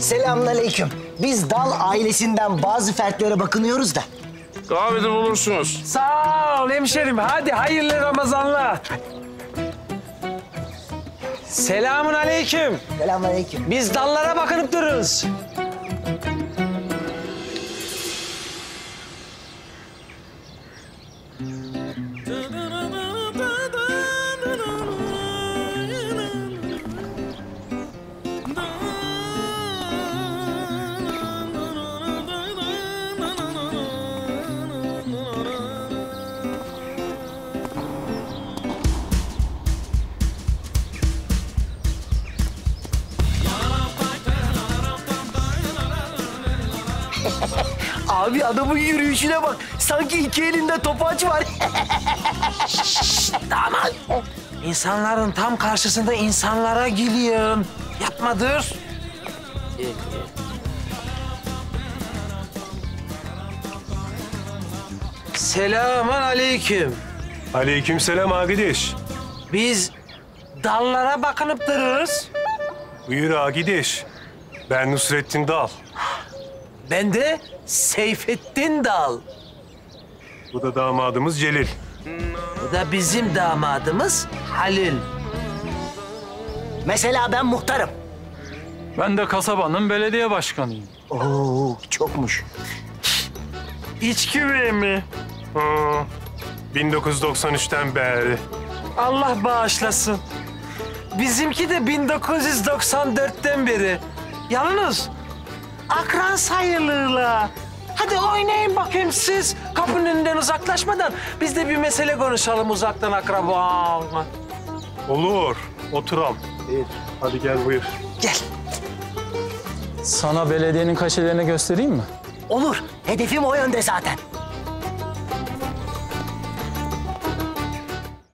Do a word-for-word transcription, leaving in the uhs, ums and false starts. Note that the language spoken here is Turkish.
Selamünaleyküm. Biz Dal ailesinden bazı fertlere bakınıyoruz da. Kahvede bulursunuz. Sağ ol hemşerim. Hadi hayırlı Ramazanlar. Selamun aleyküm. Selamünaleyküm. Biz dallara bakınıp dururuz. Abi adamın yürüyüşüne bak. Sanki iki elinde topaç var. Damat. İnsanların tam karşısında insanlara gülüyorsun. Yapma dur. Selamun aleyküm. Aleykümselam Agideş. Biz dallara bakınıp dururuz. Buyur Agideş. Ben Nusrettin Dal. Ben de Seyfettin Dal. Bu da damadımız Celil. Bu da bizim damadımız Halil. Mesela ben muhtarım. Ben de kasabanın belediye başkanıyım. Oo, çokmuş. İç güveyi mi? Hı, bin dokuz yüz doksan üçten beri. Allah bağışlasın. Bizimki de bin dokuz yüz doksan dörtten beri. Yalnız akran sayılırlar. Hadi oynayın bakayım siz. Kapının önünden uzaklaşmadan biz de bir mesele konuşalım uzaktan akraba. Olur. Oturam. Hadi gel buyur. Gel. Sana belediyenin kaşelerini göstereyim mi? Olur. Hedefim o yönde zaten.